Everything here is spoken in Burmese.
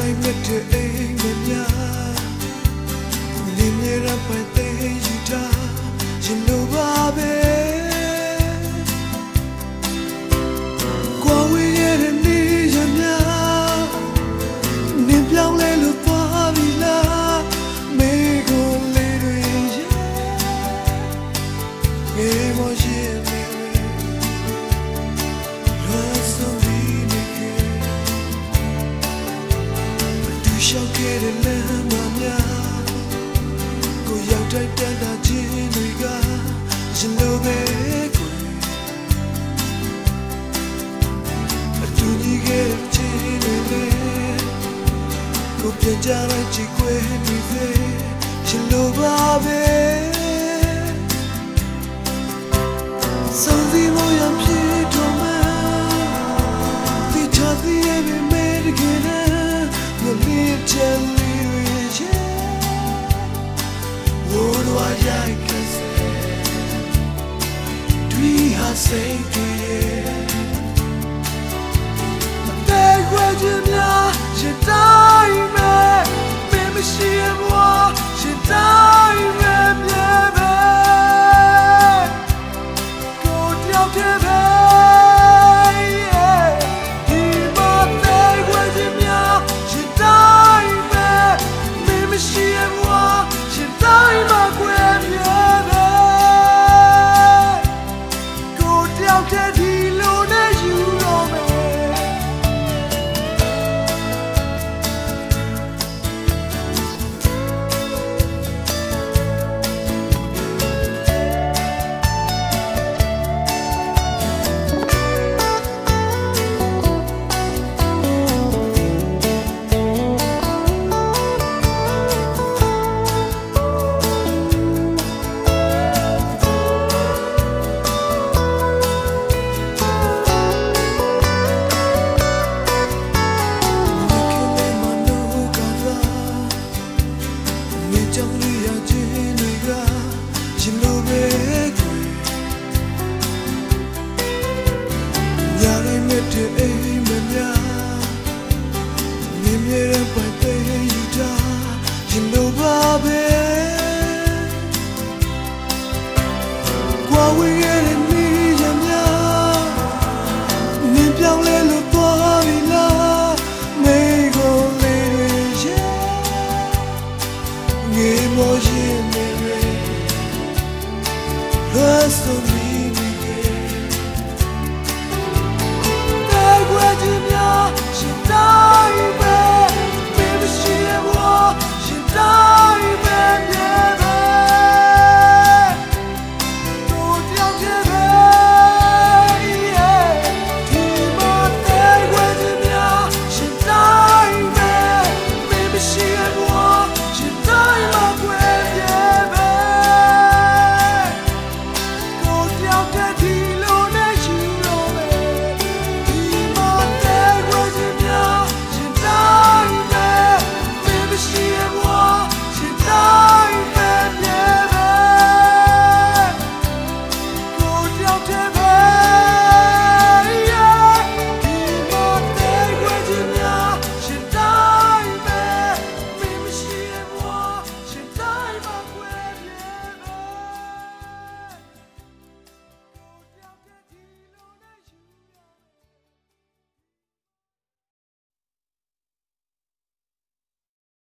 တိုင်းမြတ်တဲ့အိမ်မများလင်းနေရပိုင်တဲ့ယူတာရှင်လိုပါပဲကိုဝေးရတဲ့နေရများနင်းပြောင်းလဲလို့သွားပြီလားမေကိုလေးတွေရဲ့ငယ်မရဲ့ရှောက်ခဲ့တဲ့လမ်းမများကိုရောက်တိုက်တန်းတာချင်းတွေကရှင်လိုပဲကွယ်အတူကြီးခဲ့တဲ့ချင်းတွေလည်းကိုပြန်ကြလိုက်ကြည့်ကွယ်နေစေရှင်လိုပါပဲဆုံးစီမိုးရဖြစ်တော့မှဒီချာစီရဲ့မေတကယ်You live gently, yeah. What do I can say? Do we have say to you? Beg where you are, she die me. Baby, she and moi, she die me, baby. Go down to me. Hey,